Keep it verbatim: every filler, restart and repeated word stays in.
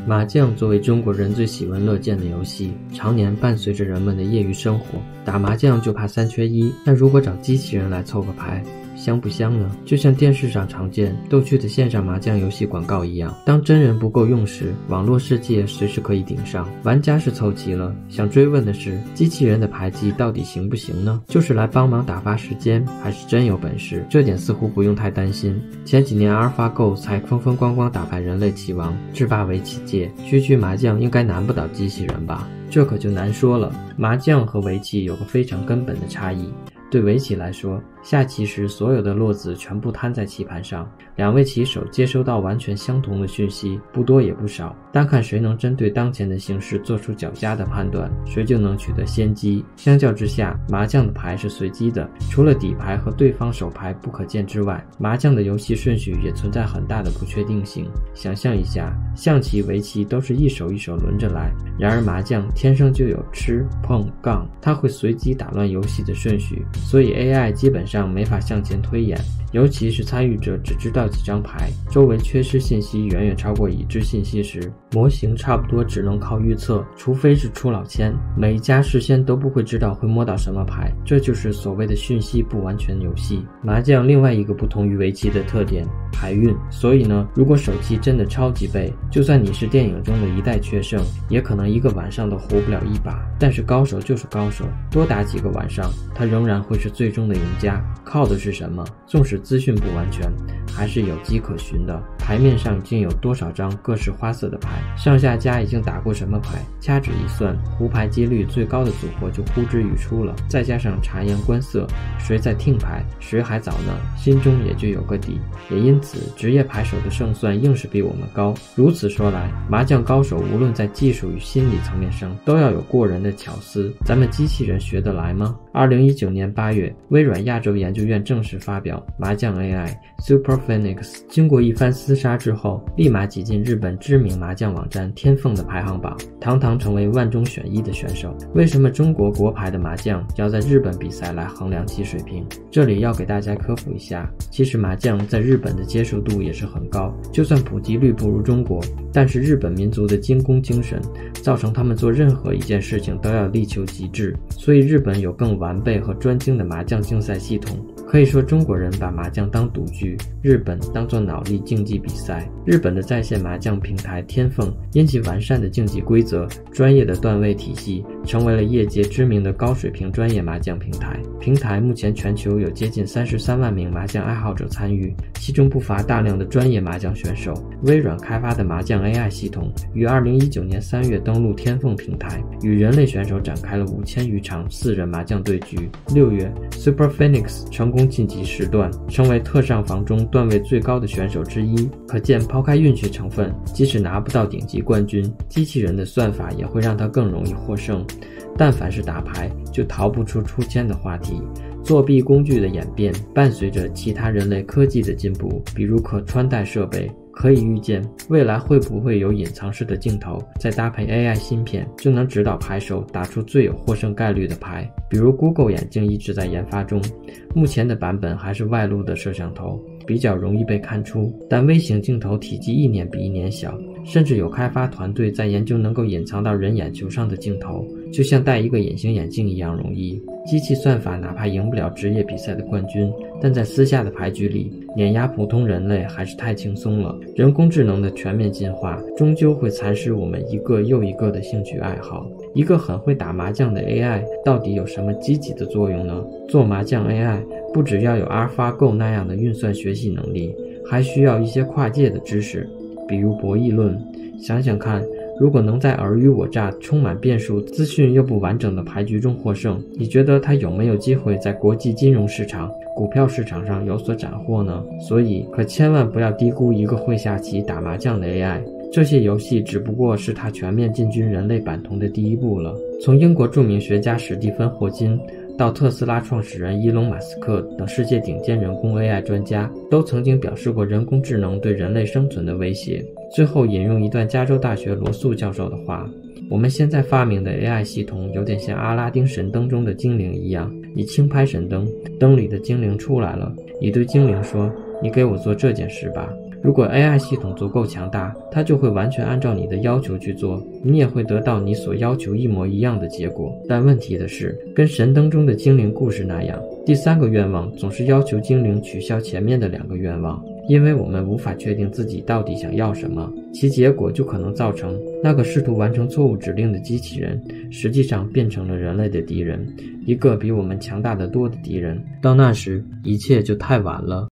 麻将作为中国人最喜闻乐见的游戏，常年伴随着人们的业余生活。打麻将就怕三缺一，但如果找机器人来凑个牌，香不香呢？就像电视上常见逗趣的线上麻将游戏广告一样，当真人不够用时，网络世界随时可以顶上。玩家是凑齐了，想追问的是，机器人的牌技到底行不行呢？就是来帮忙打发时间，还是真有本事？这点似乎不用太担心。前几年阿尔法狗才风风光光打败人类棋王，制霸围棋界，区区麻将应该难不倒机器人吧？这可就难说了。麻将和围棋有个非常根本的差异。对围棋来说，下棋时所有的落子全部摊在棋盘上，两位棋手接收到完全相同的讯息，不多也不少，单看谁能针对当前的形势做出较佳的判断，谁就能取得先机。相较之下，麻将的牌是随机的，除了底牌和对方手牌不可见之外，麻将的游戏顺序也存在很大的不确定性。想象一下，象棋、围棋都是一手一手轮着来，然而麻将天生就有吃、碰、杠，它会随机打乱游戏的顺序，所以 A I 基本上没法向前推演，尤其是参与者只知道几张牌，周围缺失信息远远超过已知信息时，模型差不多只能靠预测，除非是出老千，每一家事先都不会知道会摸到什么牌，这就是所谓的讯息不完全游戏。麻将另外一个不同于围棋的特点，牌运。所以呢，如果手气真的超级背，就算你是电影中的一代缺胜，也可能一个晚上都活不了一把。但是高手就是高手，多打几个晚上，他仍然会是最终的赢家。靠的是什么？纵使资讯不完全，还是有迹可循的。牌面上已经有多少张各式花色的牌，上下家已经打过什么牌，掐指一算，胡牌几率最高的组合就呼之欲出了。再加上察言观色，谁在听牌，谁还早呢，心中也就有个底。也因此，职业牌手的胜算硬是比我们高。如此说来，麻将高手无论在技术与心理层面上，都要有过人的巧思，咱们机器人学得来吗？二零一九年八月，微软亚洲研究院正式发表麻将 A I Super Phoenix， 经过一番厮杀之后，立马挤进日本知名麻将网站天凤的排行榜，堂堂成为万中选一的选手。为什么中国国牌的麻将要在日本比赛来衡量其水平？这里要给大家科普一下，其实麻将在日本的接受度也是很高，就算普及率不如中国，但是日本民族的精工精神造成他们做任何一件事情都要力求极致，所以日本有更完备和专精的麻将竞赛系统。可以说中国人把麻将当赌具，日本当作脑力竞技比赛。日本的在线麻将平台天凤因其完善的竞技规则、专业的段位体系，成为了业界知名的高水平专业麻将平台。平台目前全球有接近三十三万名麻将爱好者参与，其中不乏大量的专业麻将选手。微软开发的麻将 A I 系统于二零一九年三月登陆天凤平台，与人类选手展开了五千余场四人麻将对局。六月 Super Phoenix 成功晋级十段，成为特上房中段位最高的选手之一。可见抛开运气成分，即使拿不到顶级冠军，机器人的算法也会让他更容易获胜。但凡是打牌，就逃不出出千的话题。作弊工具的演变伴随着其他人类科技的进步，比如可穿戴设备。可以预见，未来会不会有隐藏式的镜头，再搭配 A I 芯片，就能指导牌手打出最有获胜概率的牌。比如 Google 眼镜一直在研发中，目前的版本还是外露的摄像头，比较容易被看出，但微型镜头体积一年比一年小，甚至有开发团队在研究能够隐藏到人眼球上的镜头，就像戴一个隐形眼镜一样容易。机器算法哪怕赢不了职业比赛的冠军，但在私下的牌局里，碾压普通人类还是太轻松了。人工智能的全面进化，终究会蚕食我们一个又一个的兴趣爱好。一个很会打麻将的 A I 到底有什么积极的作用呢？做麻将 A I 不只要有 AlphaGo 那样的运算学习能力，还需要一些跨界的知识，比如博弈论。想想看，如果能在尔虞我诈、充满变数、资讯又不完整的牌局中获胜，你觉得他有没有机会在国际金融市场、股票市场上有所斩获呢？所以可千万不要低估一个会下棋打麻将的 A I， 这些游戏只不过是他全面进军人类版图的第一步了。从英国著名学家史蒂芬·霍金到特斯拉创始人伊隆·马斯克等世界顶尖人工 A I 专家，都曾经表示过人工智能对人类生存的威胁。最后引用一段加州大学罗素教授的话，我们现在发明的 A I 系统有点像阿拉丁神灯中的精灵一样，你轻拍神灯，灯里的精灵出来了，你对精灵说，你给我做这件事吧。 如果 A I 系统足够强大，它就会完全按照你的要求去做，你也会得到你所要求一模一样的结果。但问题的是，跟神灯中的精灵故事那样，第三个愿望总是要求精灵取消前面的两个愿望，因为我们无法确定自己到底想要什么，其结果就可能造成那个试图完成错误指令的机器人实际上变成了人类的敌人，一个比我们强大得多的敌人。到那时，一切就太晚了。